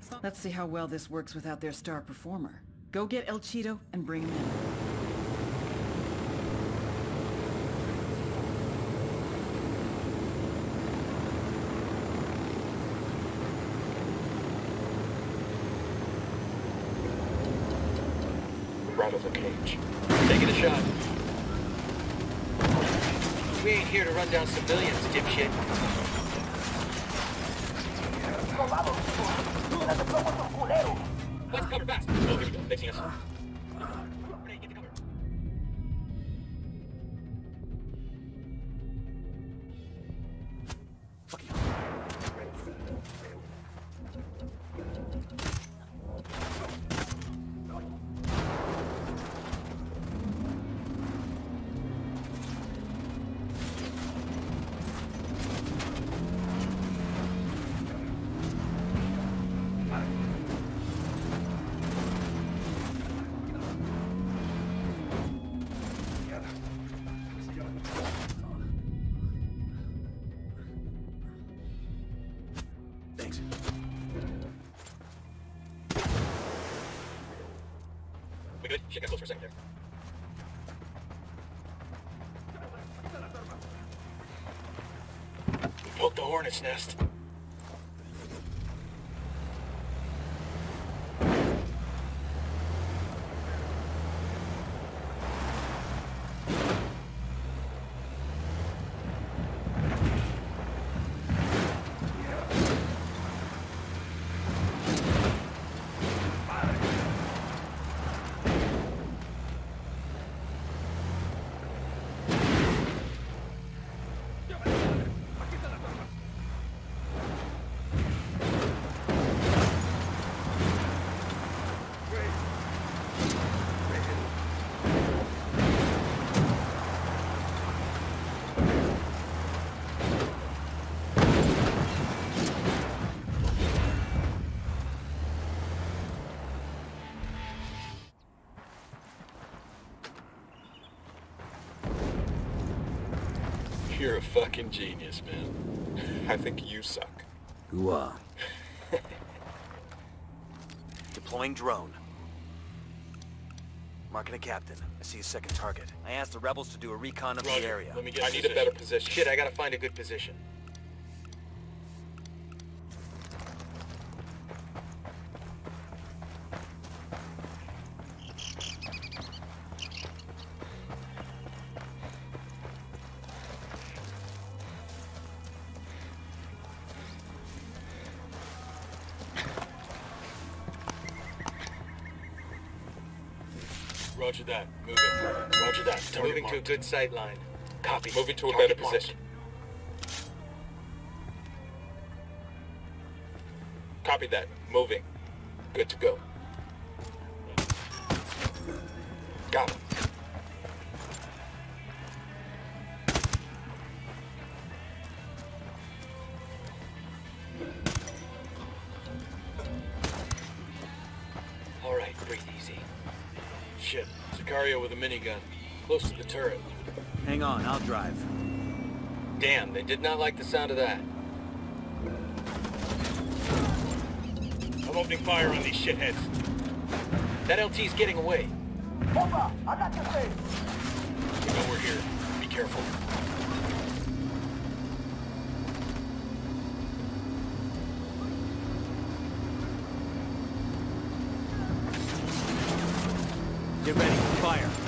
Let's see how well this works without their star performer. Go get El Cheeto and bring him in. Rattle the cage. Taking a shot. We ain't here to run down civilians, dipshit. Let's cover fast. Oh, here we go. They see us. Hey, get to cover. Fucking. Thanks. We good? Shit got close for a second there. We poked the hornet's nest. You're a fucking genius, man. I think you suck. Hooah. Deploying drone. Marking a captain. I see a second target. I asked the rebels to do a recon of the area. Let me get I need a better position. Shit, I gotta find a good position. Roger that. Moving. Roger that. Target Moving marked. to a good sight line. Copy. Moving to a Target better marked. position. Copy that. Moving. Good to go. Got him. All right, breathe easy. Shit. Sicario with a minigun. Close to the turret. Hang on, I'll drive. Damn, they did not like the sound of that. I'm opening fire on these shitheads. That LT's getting away. You know we're here. Be careful. Get ready, fire.